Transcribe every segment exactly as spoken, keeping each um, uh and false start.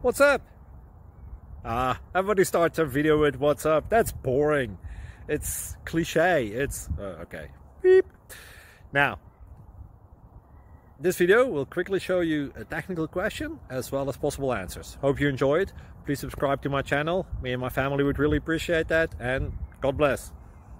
What's up? Ah, everybody starts a video with what's up. That's boring. It's cliche. It's uh, okay. Beep. Now, this video will quickly show you a technical question as well as possible answers. Hope you enjoyed. Please subscribe to my channel. Me and my family would really appreciate that, and God bless.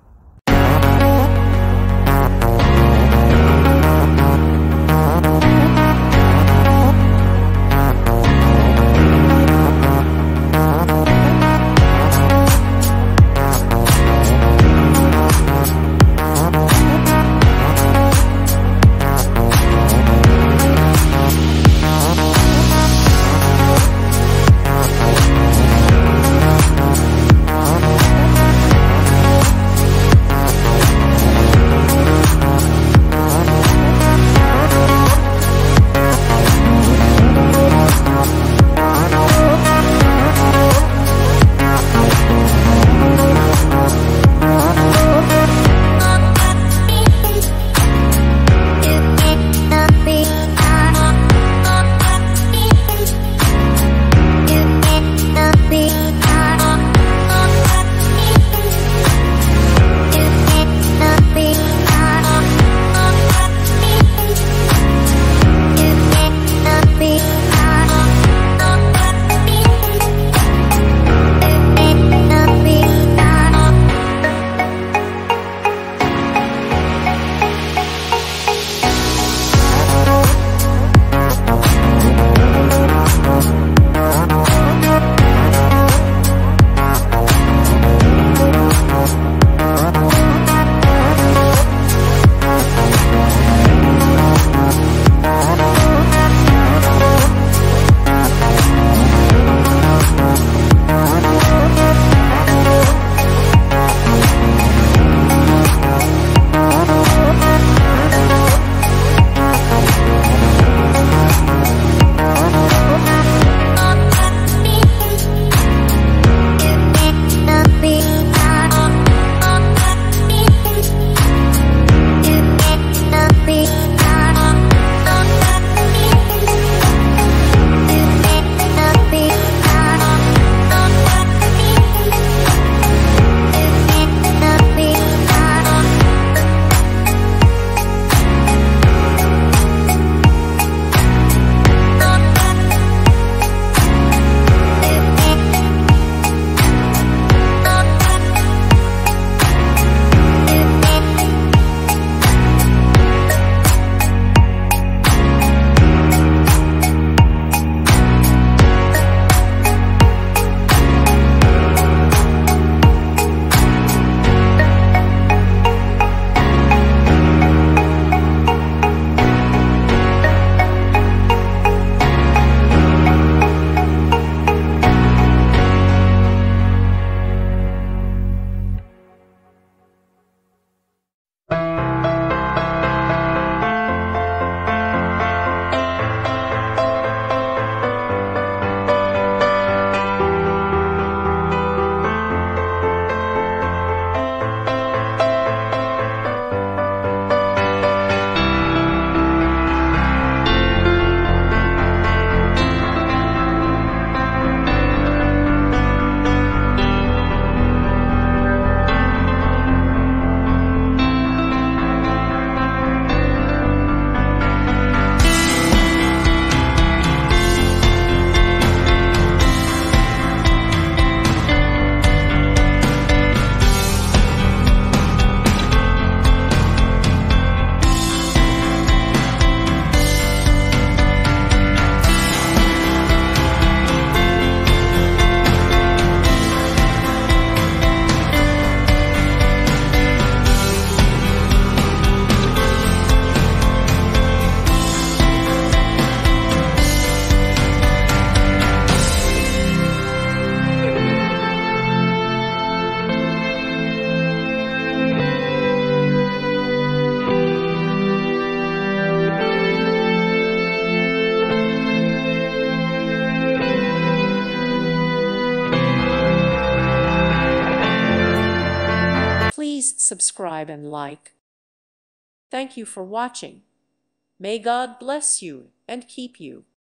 subscribe and like. Thank you for watching. May God bless you and keep you.